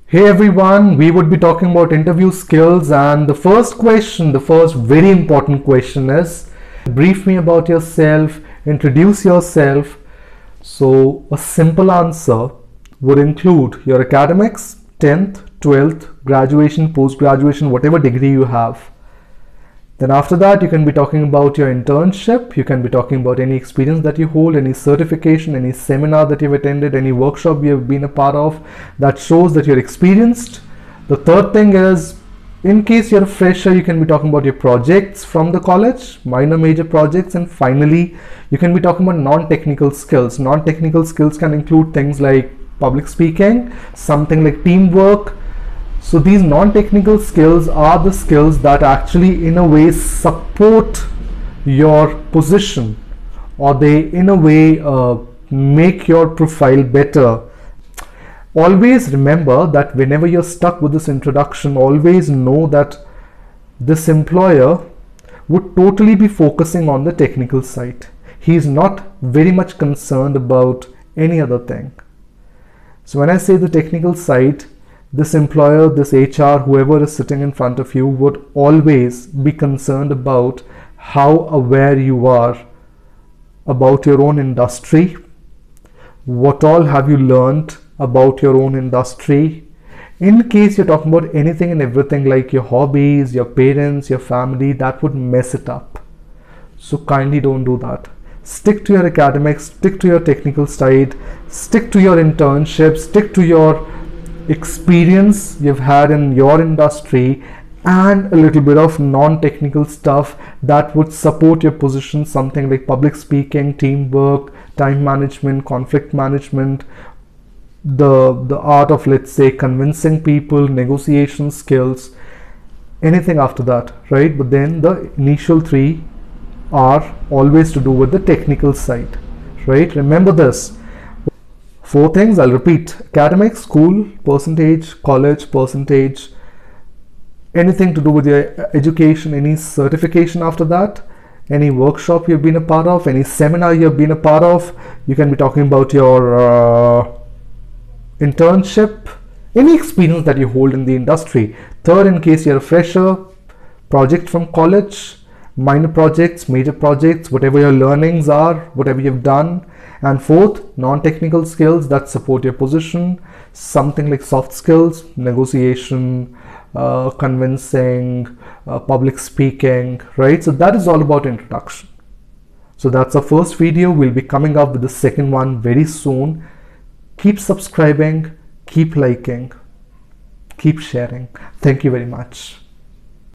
Hey everyone, we would be talking about interview skills, and the first question, the first very important question is brief me about yourself, introduce yourself. So a simple answer would include your academics, 10th, 12th, graduation, post-graduation, whatever degree you have. Then after that, you can be talking about your internship, you can be talking about any experience that you hold, any certification, any seminar that you've attended, any workshop you've been a part of that shows that you're experienced. The third thing is, in case you're a fresher, you can be talking about your projects from the college, minor, major projects, and finally, you can be talking about non-technical skills. Non-technical skills can include things like public speaking, something like teamwork. So these non-technical skills are the skills that actually in a way support your position, or they in a way make your profile better. Always remember that whenever you're stuck with this introduction, always know that this employer would totally be focusing on the technical side. He is not very much concerned about any other thing. So when I say the technical side, this employer, this HR, whoever is sitting in front of you would always be concerned about how aware you are about your own industry. What all have you learned about your own industry? In case you're talking about anything and everything like your hobbies, your parents, your family, that would mess it up. So kindly don't do that. Stick to your academics, stick to your technical side, stick to your internship, stick to your experience you've had in your industry, and a little bit of non-technical stuff that would support your position, something like public speaking, teamwork, time management, conflict management, the art of, let's say, convincing people, negotiation skills, anything after that, right? But then the initial three are always to do with the technical side, right? Remember this. Four things, I'll repeat: academics, school, percentage, college, percentage, anything to do with your education, any certification after that, any workshop you've been a part of, any seminar you've been a part of. You can be talking about your internship, any experience that you hold in the industry. Third, in case you're a fresher, project from college, minor projects, major projects, whatever your learnings are, whatever you've done. And fourth, non-technical skills that support your position, something like soft skills, negotiation, convincing, public speaking, right? So that is all about introduction. So that's our first video. We'll be coming up with the second one very soon. Keep subscribing, keep liking, keep sharing. Thank you very much.